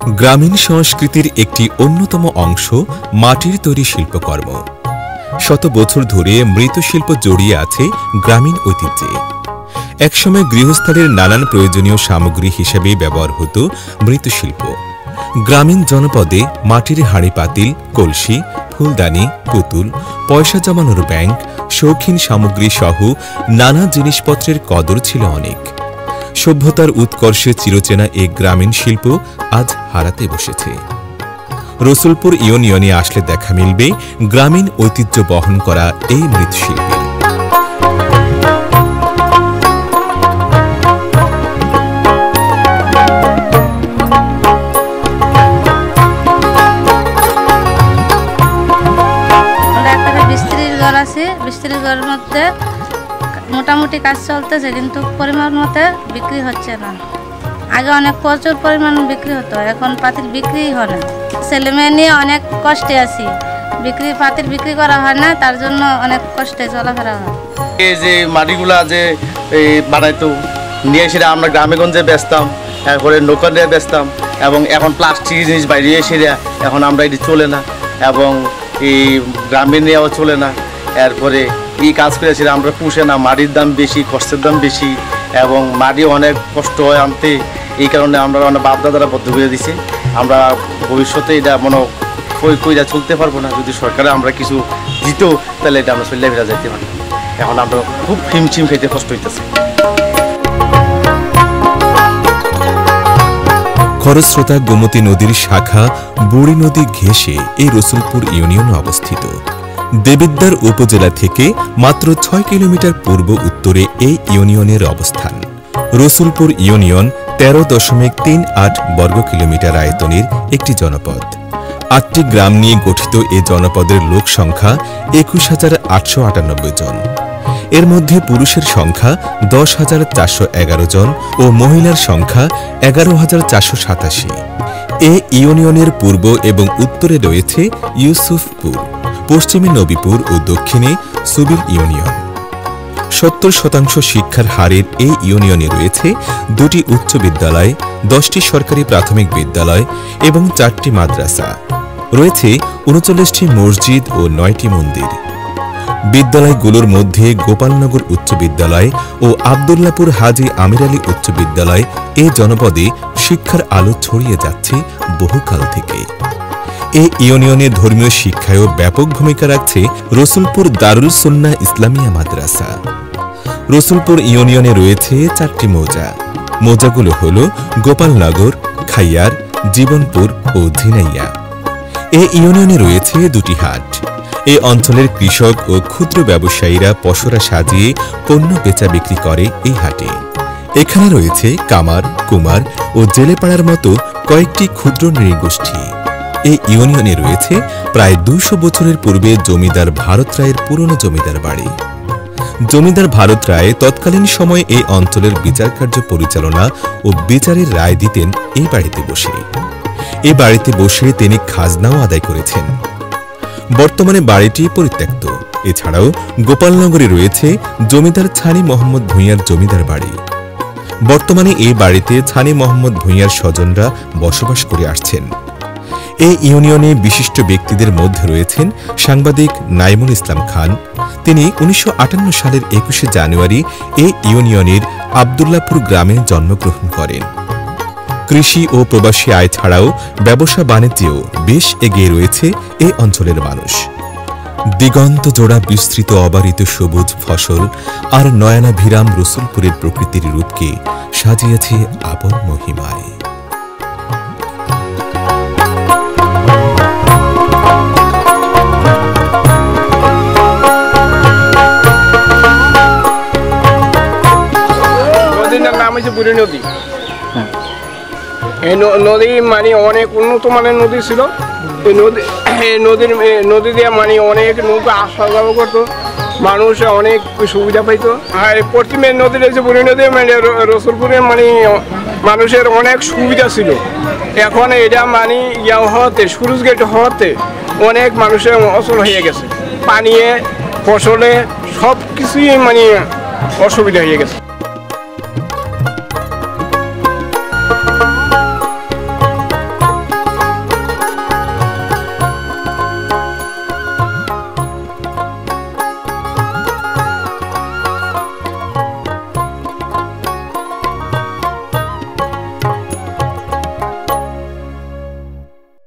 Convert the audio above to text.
গ্রামীণ সংস্কৃতির একটি অন্যতম অংশ মাটির তৈরি শিল্পকর্ম। শত বছর ধরে মৃৎশিল্প জড়িয়ে আছে গ্রামীণ ঐতিহ্যে। একসময় গৃহস্থালির নানান প্রয়োজনীয় সামগ্রী হিসেবে ব্যবহার হতো মৃৎশিল্প। গ্রামীণ জনপদে মাটির হাঁড়ি পাতিল, কলসি, ফুলদানি, পুতুল, পয়সা জমানোর ব্যাংক, শৌখিন সামগ্রী সহ নানা জিনিসপত্রের কদর ছিল অনেক। সভ্যতার উৎকর্ষে চিরচেনা এই গ্রামীণ শিল্প আজ হারাতে বসেছে। রসুলপুর ইউনিয়নে আসলে দেখা মিলবে গ্রামীণ ঐতিহ্য বহন করা এই মৃৎশিল্পী। বিস্ত্রির ঘরের মধ্যে মোটামুটি কাজ চলতেছে, কিন্তু পরিমাণ মতো বিক্রি হচ্ছে না। আগে অনেক প্রচুর পরিমাণ বিক্রি হতো, এখন পাতিল বিক্রি হয় না। ছেলে মেয়ে নিয়ে অনেক কষ্টে আছি, পাতিল বিক্রি করা হয় না, তার জন্য অনেক কষ্টে চলাফেরা হয়। এই যে মাটিগুলা যে বানাইতো নিয়ে এসে আমরা গ্রামে গঞ্জে বেচতাম, তারপরে নৌকা দিয়ে বেচতাম, এবং এখন প্লাস্টিক জিনিস বাইরে এসে এখন আমরা এটি চলে না, এবং এই গ্রামে নিয়েও চলে না। এরপরে এই কাজ করেছি আমরা পুষে না, মাটির দাম বেশি, কষ্টের দাম বেশি, এবং মাটি অনেক কষ্ট হয় আনতে। এই কারণে আমরা অনেক বাপদাদারা বদ্ধ করে দিছে। আমরা ভবিষ্যতে এটা কইরা চলতে পারবো না। যদি সরকারে আমরা কিছু দিত তাহলে এটা আমরা চলে ফেরা যাইতে পারি। এখন আমরা খুব হিমচিম খাইতে কষ্ট হইতেছে। খরস্রোতা গোমতী নদীর শাখা বুড়ি নদী ঘেঁষে এই রসুলপুর ইউনিয়ন অবস্থিত। দেবিদ্বার উপজেলা থেকে মাত্র 6 কিলোমিটার পূর্ব উত্তরে এই ইউনিয়নের অবস্থান। রসুলপুর ইউনিয়ন 13.38 বর্গ কিলোমিটার আয়তনের একটি জনপদ। 8টি গ্রাম নিয়ে গঠিত এ জনপদের লোক সংখ্যা 21,898 জন। এর মধ্যে পুরুষের সংখ্যা 10,411 জন ও মহিলার সংখ্যা 11,487। এ ইউনিয়নের পূর্ব এবং উত্তরে রয়েছে ইউসুফপুর, পশ্চিমে নবীপুর ও দক্ষিণে সুবিল ইউনিয়ন। 70% শিক্ষার হারের এই ইউনিয়নে রয়েছে 2টি উচ্চ বিদ্যালয়, 10টি সরকারি প্রাথমিক বিদ্যালয় এবং 4টি মাদ্রাসা। রয়েছে 39টি মসজিদ ও 9টি মন্দির। বিদ্যালয়গুলোর মধ্যে গোপালনগর উচ্চ বিদ্যালয় ও আবদুল্লাপুর হাজী আমির আলী উচ্চ বিদ্যালয় এ জনপদে শিক্ষার আলো ছড়িয়ে যাচ্ছে বহুকাল থেকে। এই ইউনিয়নে ধর্মীয় শিক্ষায়ও ব্যাপক ভূমিকা রাখছে রসুলপুর দারুল সুন্নাহ ইসলামিয়া মাদ্রাসা। রসুলপুর ইউনিয়নে রয়েছে 4টি মৌজা। মৌজাগুলো হল গোপালনগর, খাইয়ার, জীবনপুর ও ঝিনাইয়া। এই ইউনিয়নে রয়েছে 2টি হাট। এই অঞ্চলের কৃষক ও ক্ষুদ্র ব্যবসায়ীরা পসরা সাজিয়ে পণ্য বেচা বিক্রি করে এই হাটে। এখানে রয়েছে কামার, কুমার ও জেলেপাড়ার মতো কয়েকটি ক্ষুদ্র নৃগোষ্ঠী। এই ইউনিয়নে রয়েছে প্রায় 200 বছরের পূর্বে জমিদার ভারত রায়ের পুরনো জমিদার বাড়ি। জমিদার ভারত রায় তৎকালীন সময়ে এই অঞ্চলের বিচার কার্য পরিচালনা ও বিচারের রায় দিতেন এই বাড়িতে বসে। এই বাড়িতে বসে তিনি খাজনাও আদায় করেছেন। বর্তমানে বাড়িটি পরিত্যক্ত। এছাড়াও গোপালনগরে রয়েছে জমিদার ছানি মোহাম্মদ ভূঁইয়ার জমিদার বাড়ি। বর্তমানে এই বাড়িতে ছানি মোহাম্মদ ভূঁইয়ার স্বজনরা বসবাস করে আসছেন। এই ইউনিয়নে বিশিষ্ট ব্যক্তিদের মধ্যে রয়েছেন সাংবাদিক নাইমুল ইসলাম খান। তিনি 1958 সালের 21শে জানুয়ারি এই ইউনিয়নের আবদুল্লাপুর গ্রামে জন্মগ্রহণ করেন। কৃষি ও প্রবাসী আয় ছাড়াও ব্যবসা বাণিজ্যেও বেশ এগিয়ে রয়েছে এই অঞ্চলের মানুষ। দিগন্ত জোড়া বিস্তৃত অবারিত সবুজ ফসল আর নয়নাভিরাম রসুলপুরের প্রকৃতির রূপকে সাজিয়েছে আপন মহিমায়। বুড়ি নদী, এই নদী মানে অনেক উন্নত মানের নদী ছিল। এই নদী দিয়ে মানে অনেক নৌকা আসা যাওয়া করতো, মানুষ অনেক সুবিধা পাইত। আর পশ্চিমের নদী রয়েছে বুড়ি নদী, মানে রসুলপুরের মানে মানুষের অনেক সুবিধা ছিল। এখন এটা মানে হওয়াতে সুরুজ গেট হওয়াতে অনেক মানুষের অচল হয়ে গেছে। পানিয়ে, ফসলে সব কিছুই মানে অসুবিধা হয়ে গেছে।